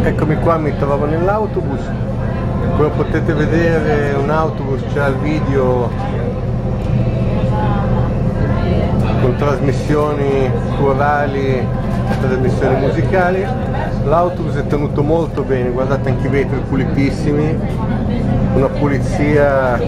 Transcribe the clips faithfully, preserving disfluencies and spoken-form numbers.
Eccomi qua, mi trovo nell'autobus. Come potete vedere, un autobus c'ha il video con trasmissioni corali, trasmissioni musicali. L'autobus è tenuto molto bene, guardate anche i vetri pulitissimi, una pulizia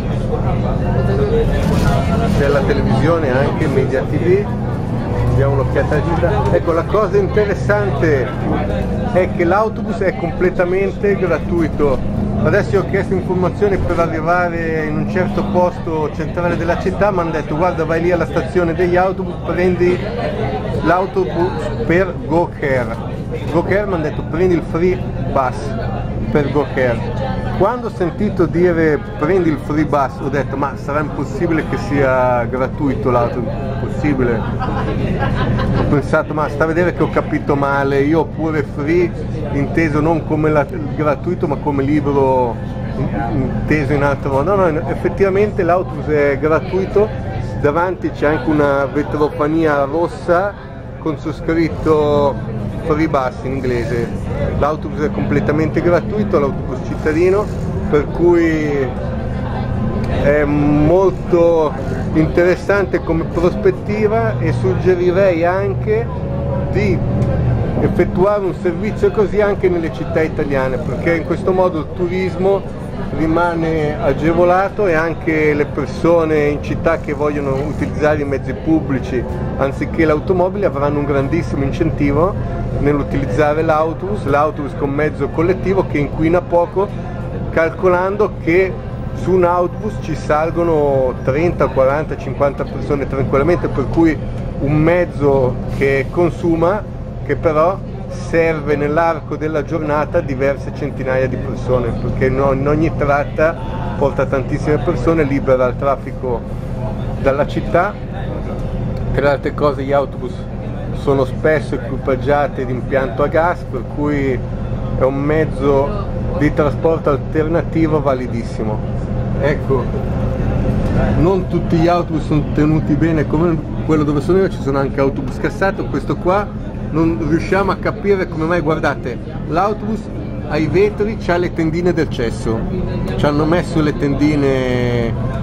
della televisione, anche Media T V. Diamo un'occhiata a gira. Ecco, la cosa interessante è che l'autobus è completamente gratuito. Adesso io ho chiesto informazioni per arrivare in un certo posto centrale della città, mi hanno detto guarda, vai lì alla stazione degli autobus, prendi l'autobus per GoCare. GoCare mi hanno detto prendi il free bus per GoCare. Quando ho sentito dire prendi il free bus ho detto ma sarà impossibile che sia gratuito l'autobus? Possibile? Ho pensato ma sta a vedere che ho capito male, io pure free inteso non come la, gratuito ma come libro inteso in altro modo. No, no, effettivamente l'autobus è gratuito, davanti c'è anche una vetropania rossa con su scritto free bus in inglese. L'autobus è completamente gratuito, l'autobus cittadino, per cui è molto interessante come prospettiva e suggerirei anche di effettuare un servizio così anche nelle città italiane, perché in questo modo il turismo rimane agevolato e anche le persone in città che vogliono utilizzare i mezzi pubblici anziché l'automobile avranno un grandissimo incentivo nell'utilizzare l'autobus, l'autobus come mezzo collettivo che inquina poco, calcolando che su un autobus ci salgono trenta, quaranta, cinquanta persone tranquillamente, per cui un mezzo che consuma, che però serve nell'arco della giornata diverse centinaia di persone, perché in ogni tratta porta tantissime persone, libera il traffico dalla città. Tra le altre cose gli autobus sono spesso equipaggiati di impianto a gas, per cui è un mezzo di trasporto alternativo validissimo. Ecco, non tutti gli autobus sono tenuti bene come quello dove sono io, ci sono anche autobus cassato, questo qua non riusciamo a capire come mai. Guardate, l'autobus ai vetri c'ha le tendine del cesso, ci hanno messo le tendine